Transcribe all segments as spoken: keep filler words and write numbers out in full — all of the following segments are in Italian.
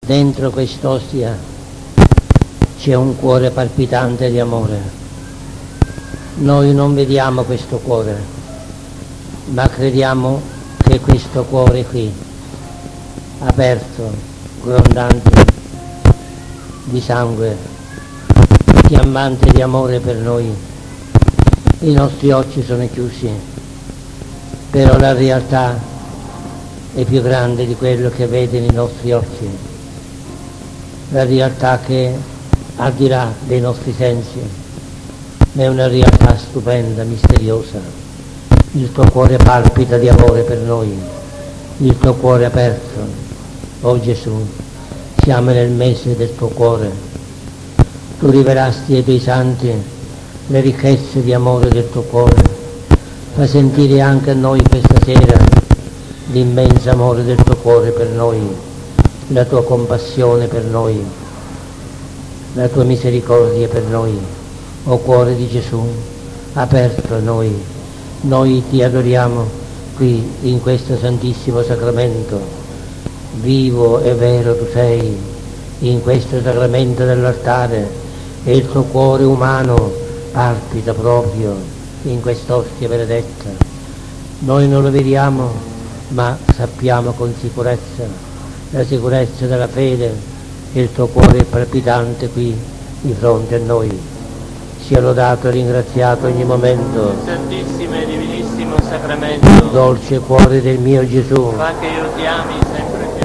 Dentro quest'ostia c'è un cuore palpitante di amore. Noi non vediamo questo cuore, ma crediamo che questo cuore qui, aperto, grondante di sangue, fiammante di amore per noi, i nostri occhi sono chiusi, però la realtà è più grande di quello che vede nei nostri occhi. La realtà che al di là dei nostri sensi è una realtà stupenda, misteriosa. Il tuo cuore palpita di amore per noi, il tuo cuore aperto. Oh Gesù, siamo nel mese del tuo cuore. Tu rivelasti ai tuoi santi le ricchezze di amore del tuo cuore. Fai sentire anche a noi questa sera l'immenso amore del tuo cuore per noi, la tua compassione per noi, la tua misericordia per noi. O cuore di Gesù, aperto a noi, noi ti adoriamo qui in questo santissimo sacramento. Vivo e vero tu sei in questo sacramento dell'altare e il tuo cuore umano palpita proprio in quest'ostia benedetta. Noi non lo vediamo, ma sappiamo con sicurezza, la sicurezza della fede, che il tuo cuore è palpitante qui di fronte a noi. Sia lodato e ringraziato ogni momento. Santissimo e divinissimo sacramento, Dolce cuore del mio Gesù, fa che io ti ami sempre più.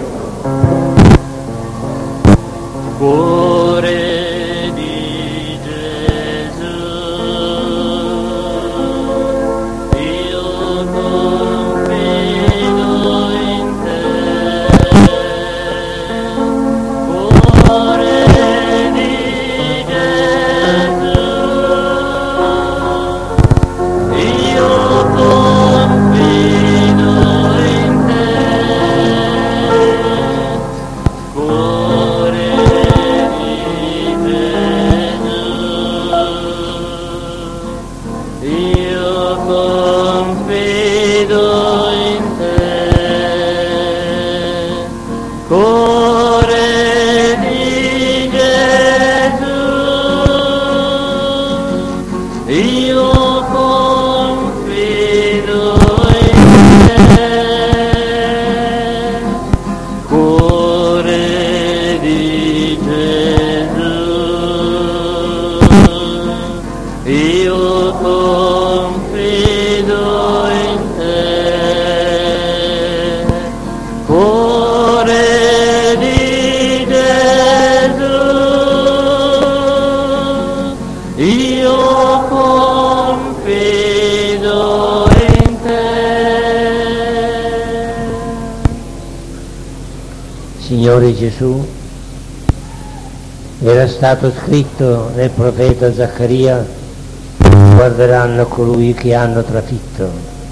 Cuore di Gesù, io confido in te. Cuore di Gesù, io confido in te. Cuore di Gesù, io confido in te. Cuore di Gesù, io confido in te. Cuore di Gesù, io confido in te. Cuore di Gesù, io confido in te. Signore Gesù, era stato scritto nel profeta Zaccaria: guarderanno colui che hanno trafitto.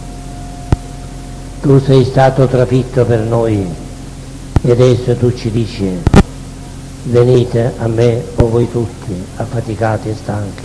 Tu sei stato trafitto per noi e adesso tu ci dici: venite a me, o voi tutti affaticati e stanchi.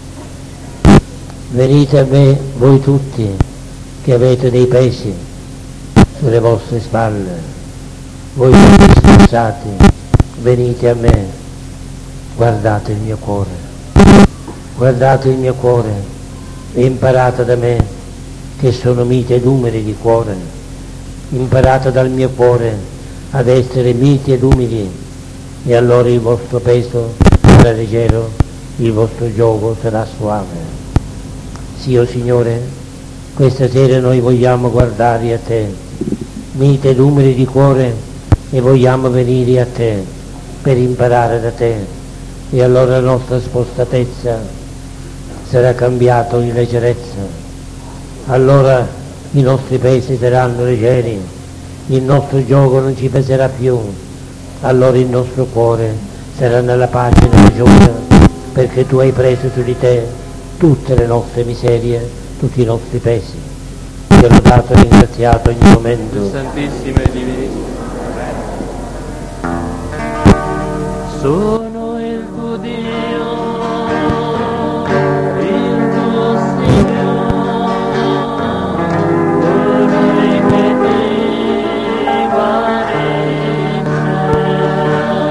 Venite a me, voi tutti che avete dei pesi sulle vostre spalle, voi tutti sforzati, venite a me. Guardate il mio cuore, guardate il mio cuore e imparate da me, che sono mite ed umili di cuore. Imparate dal mio cuore ad essere miti ed umili, e allora il vostro peso sarà leggero, il vostro giogo sarà suave. Sì, o Signore, questa sera noi vogliamo guardare a te, mite ed umili di cuore, e vogliamo venire a te per imparare da te, e allora la nostra spostatezza sarà cambiata in leggerezza. Allora i nostri pesi saranno leggeri, il nostro gioco non ci peserà più, allora il nostro cuore sarà nella pace e nella gioia, perché tu hai preso su di te tutte le nostre miserie, tutti i nostri pesi. Ti ho lodato e ringraziato ogni momento. Santissimo e divinissimo. Sono il tuo Dio, il tuo Signore, colui che ti guarisce.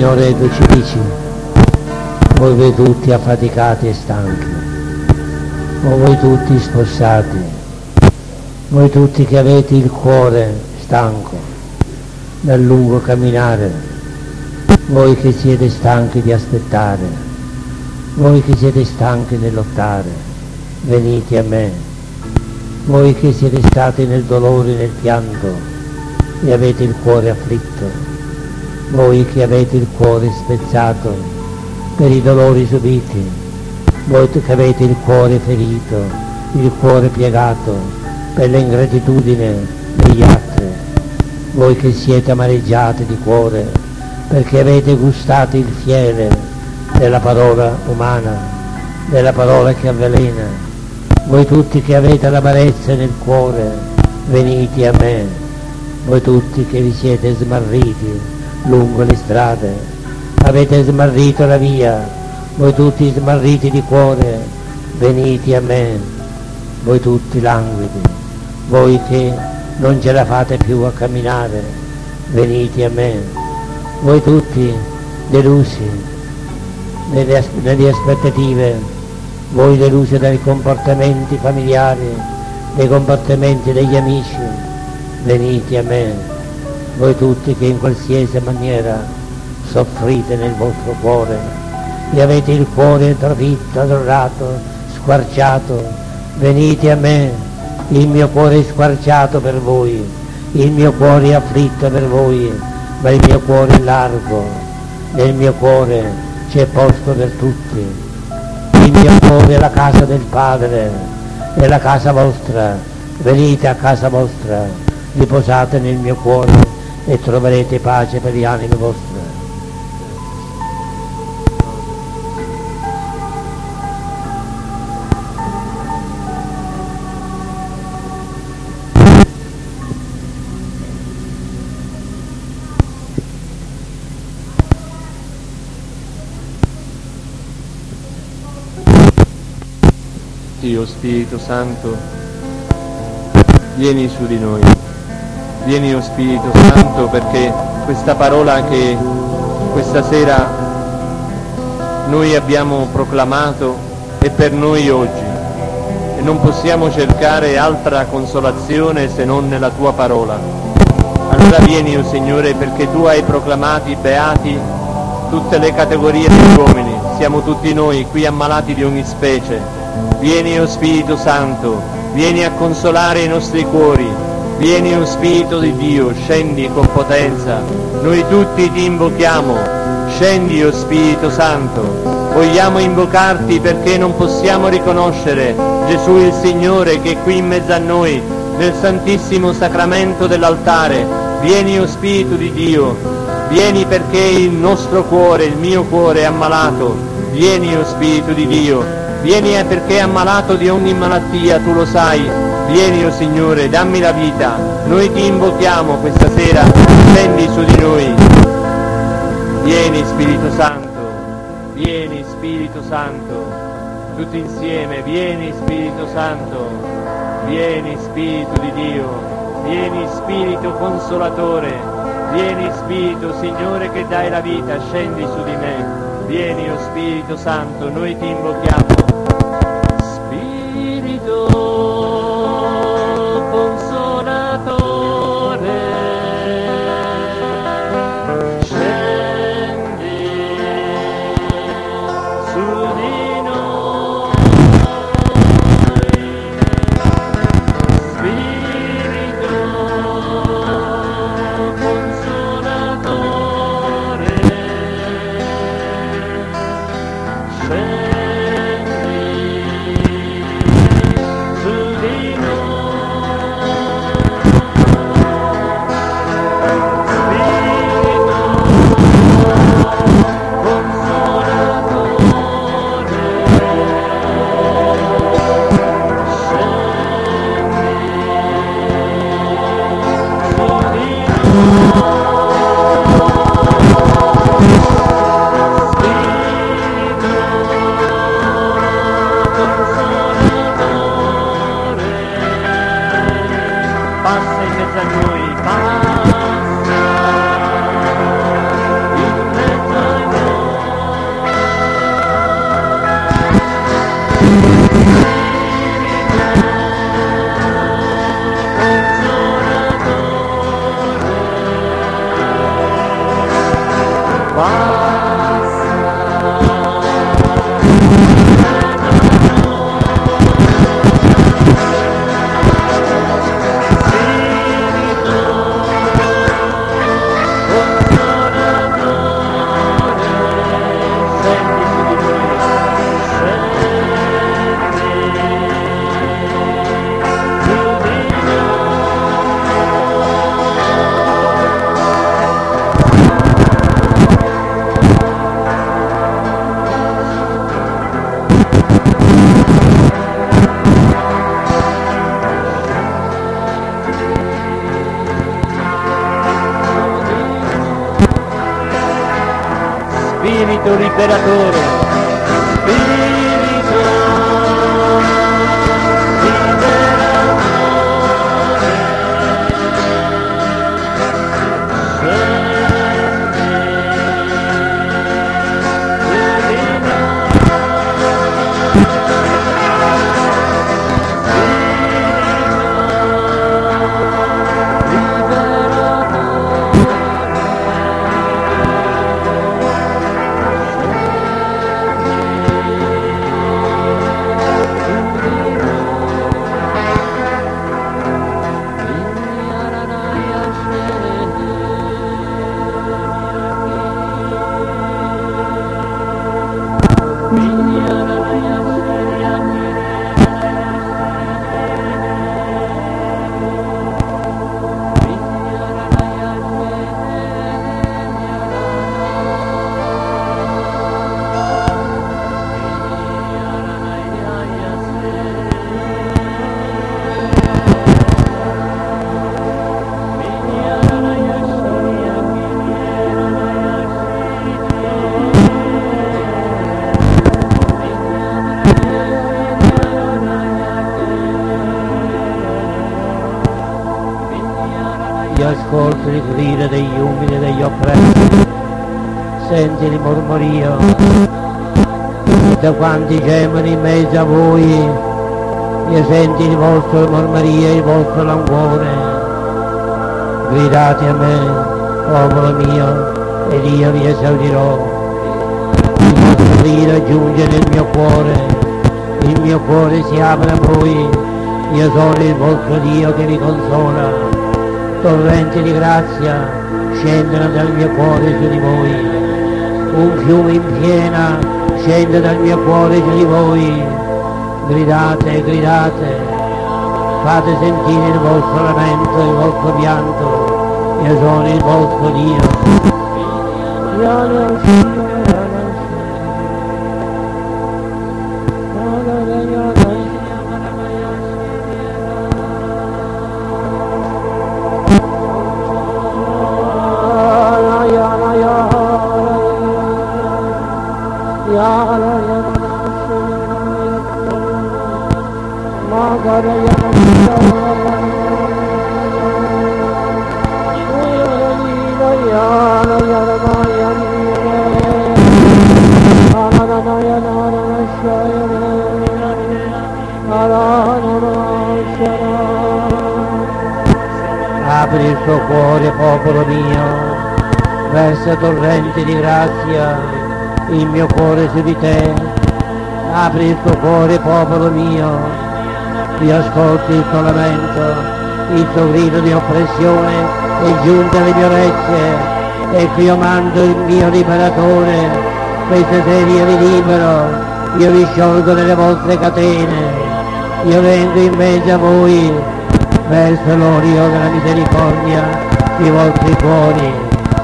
Signore, tu ci dici, voi voi tutti affaticati e stanchi, o voi tutti sfossati, voi tutti che avete il cuore stanco dal lungo camminare, voi che siete stanchi di aspettare, voi che siete stanchi nel lottare, venite a me, voi che siete stati nel dolore e nel pianto e avete il cuore afflitto, voi che avete il cuore spezzato per i dolori subiti, voi che avete il cuore ferito, il cuore piegato per l'ingratitudine degli altri, voi che siete amareggiati di cuore perché avete gustato il fiele della parola umana, della parola che avvelena, voi tutti che avete l'amarezza nel cuore, venite a me, voi tutti che vi siete smarriti lungo le strade, avete smarrito la via, voi tutti smarriti di cuore, venite a me, voi tutti languidi, voi che non ce la fate più a camminare, venite a me, voi tutti delusi nelle, as- nelle aspettative, voi delusi dai comportamenti familiari, dai comportamenti degli amici, venite a me, voi tutti che in qualsiasi maniera soffrite nel vostro cuore e avete il cuore trafitto, addolorato, squarciato, venite a me, il mio cuore è squarciato per voi, il mio cuore è afflitto per voi, ma il mio cuore è largo, nel mio cuore c'è posto per tutti, il mio cuore è la casa del Padre, è la casa vostra, venite a casa vostra, riposate nel mio cuore e troverete pace per gli animi vostri. Dio Spirito Santo, vieni su di noi. Vieni, o Spirito Santo, perché questa parola che questa sera noi abbiamo proclamato è per noi oggi e non possiamo cercare altra consolazione se non nella Tua parola. Allora vieni, o Signore, perché Tu hai proclamati beati tutte le categorie degli uomini, siamo tutti noi qui ammalati di ogni specie. Vieni, o Spirito Santo, vieni a consolare i nostri cuori. Vieni, o Spirito di Dio, scendi con potenza, noi tutti ti invochiamo, scendi, o Spirito Santo, vogliamo invocarti perché non possiamo riconoscere Gesù il Signore che è qui in mezzo a noi, nel Santissimo Sacramento dell'altare. Vieni, o Spirito di Dio, vieni perché il nostro cuore, il mio cuore è ammalato, vieni, o Spirito di Dio, vieni perché è ammalato di ogni malattia, tu lo sai. Vieni, o Signore, dammi la vita, noi ti invochiamo questa sera, scendi su di noi. Vieni, Spirito Santo, vieni, Spirito Santo, tutti insieme, vieni, Spirito Santo, vieni, Spirito di Dio, vieni, Spirito Consolatore, vieni, Spirito, Signore, che dai la vita, scendi su di me. Vieni, o Spirito Santo, noi ti invochiamo. Spirito Consolatore, scendi su di noi. Spirito Consolatore, passa in mezzo a noi, passa in mezzo Spirito liberatore, Spirito Io ascolto il grido degli umili e degli oppressi, senti il mormorio da quanti gemono in mezzo a voi, io sento il vostro mormorio e il vostro languore. Gridate a me, popolo mio, ed io vi esaudirò. Il vostro grido giunge nel mio cuore, il mio cuore si apre a voi, io sono il vostro Dio che vi consola. Torrenti di grazia scendono dal mio cuore su di voi, un fiume in piena scende dal mio cuore su di voi. Gridate, gridate, fate sentire il vostro lamento, il vostro pianto, io sono il vostro Dio. Apri il tuo cuore, popolo mio, versa torrenti di grazia il mio cuore su di te. Apri il tuo cuore, popolo mio, io ascolto il tuo lamento, il tuo grido di oppressione è giunto alle mie orecchie. Ecco io mando il mio liberatore, questa sera io vi libero, io vi sciolgo nelle vostre catene, io vengo in mezzo a voi, verso l'olio della misericordia i vostri cuori.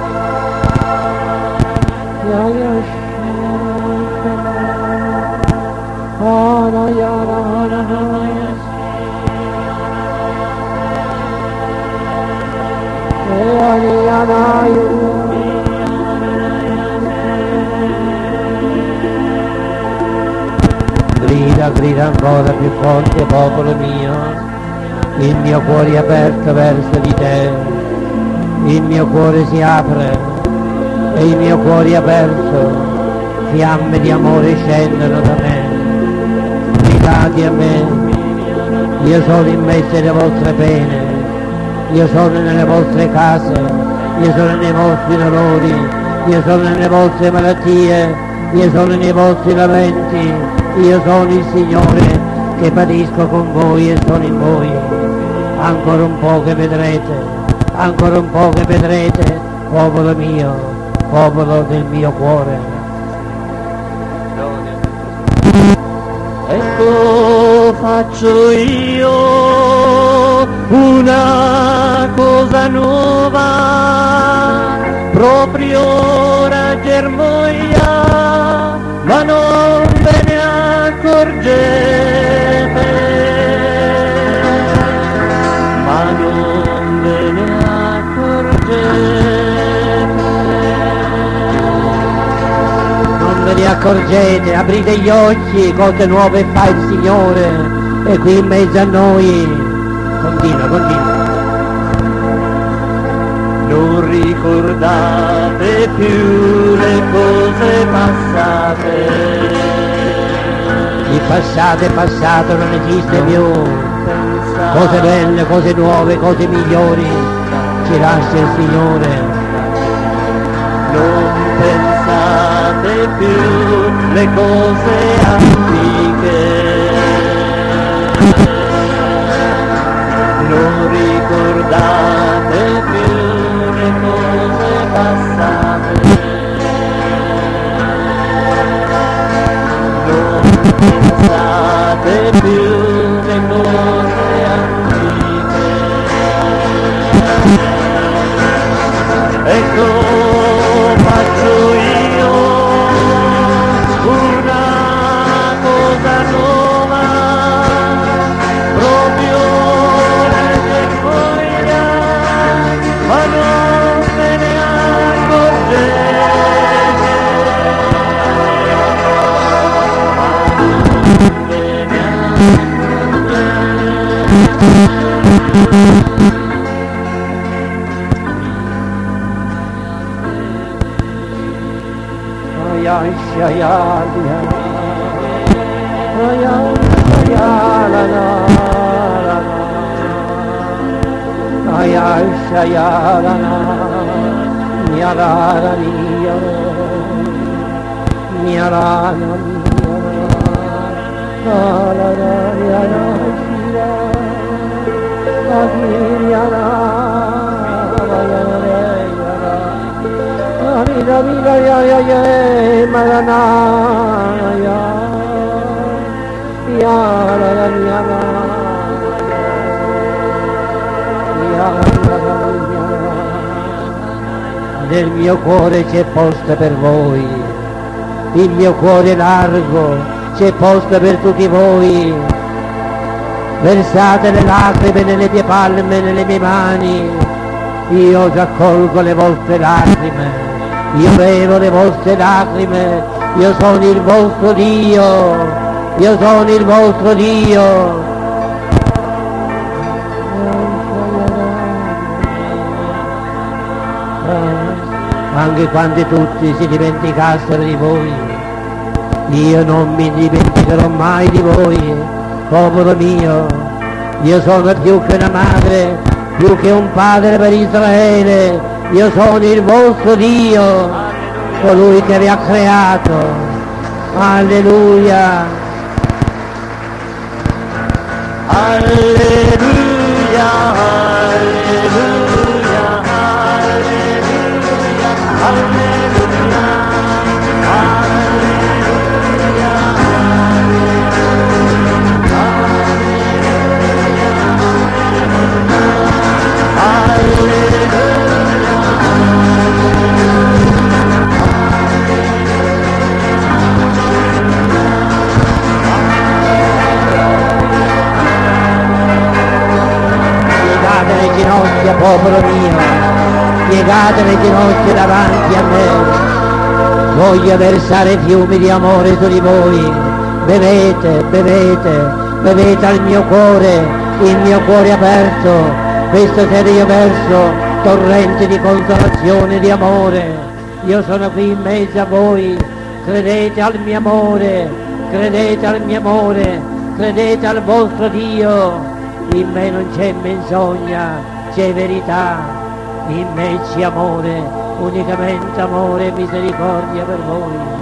Grida, grida ancora più forte, popolo mio, il mio cuore è aperto verso di te, il mio cuore si apre e il mio cuore è aperto, fiamme di amore scendono da me. Gridate a me, io sono immesso nelle vostre pene, io sono nelle vostre case, io sono nei vostri dolori, io sono nelle vostre malattie, io sono nei vostri lamenti, io sono il Signore che patisco con voi e sono in voi. Ancora un po' che vedrete, ancora un po' che vedrete, popolo mio, popolo del mio cuore. Ecco faccio io una cosa nuova, proprio ora germoglia, ma non ve ne accorgete, ma non ve ne accorgete. accorgete, aprite gli occhi, cose nuove fa il Signore, e qui in mezzo a noi. Continua, continua. Non ricordate più le cose passate. Il passato è passato, non esiste più. Cose belle, cose nuove, cose migliori ci lascia il Signore. Non pensate più le cose antiche. Non ricordate più le cose passate. Non pensate più le cose antiche. Ecco, faccio io una cosa nuova, proprio nelle foglie, ma non me ne accorgete. Non me ne accorgete. Ay, ay, ay, ay, ay, la, la, la. Ay, ay, ay, la, la, mia, la, la, mia, mia, la, la, mia, la, la, la, mia, la, la, mia, la. Mira, mira, ya, ya, ya, marana, ya, ya, la, la, ya, la, ya, la, la, ya. Nel mio cuore c'è posto per voi, il mio cuore largo c'è posto per tutti voi. Versate le lacrime nelle mie palme, nelle mie mani, io raccolgo le vostre lacrime. Io bevo le vostre lacrime, io sono il vostro Dio, io sono il vostro Dio. Anche quando tutti si dimenticassero di voi, io non mi dimenticherò mai di voi, popolo mio. Io sono più che una madre, più che un padre per Israele. Io sono il vostro Dio, colui che vi ha creato. Alleluia. Alleluia, alleluia, alleluia, alleluia, Piegate le ginocchia, popolo mio, piegate le ginocchia davanti a me. Voglio versare fiumi di amore su di voi. Bevete, bevete, bevete al mio cuore, il mio cuore aperto. Questo sera io verso torrenti di consolazione, di amore. Io sono qui in mezzo a voi. Credete al mio amore, credete al mio amore, credete al vostro Dio. In me non c'è menzogna, c'è verità. In me c'è amore, unicamente amore e misericordia per voi.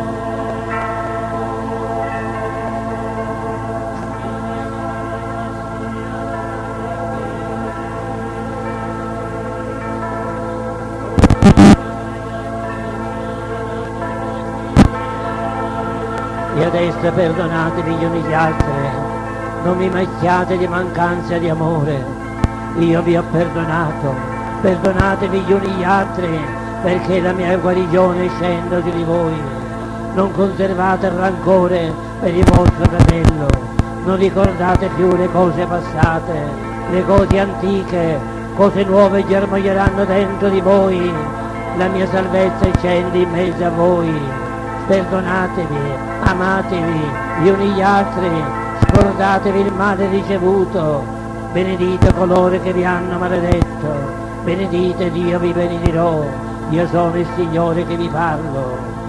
E adesso perdonatevi gli uni gli altri, non mi macchiate di mancanza di amore. Io vi ho perdonato, perdonatevi gli uni gli altri, perché la mia guarigione scende su di voi. Non conservate il rancore per il vostro fratello, non ricordate più le cose passate, le cose antiche, cose nuove germoglieranno dentro di voi. La mia salvezza scende in mezzo a voi. perdonatevi, amatevi gli uni gli altri, scordatevi il male ricevuto, benedite coloro che vi hanno maledetto, benedite Dio vi benedirò, io sono il Signore che vi parlo.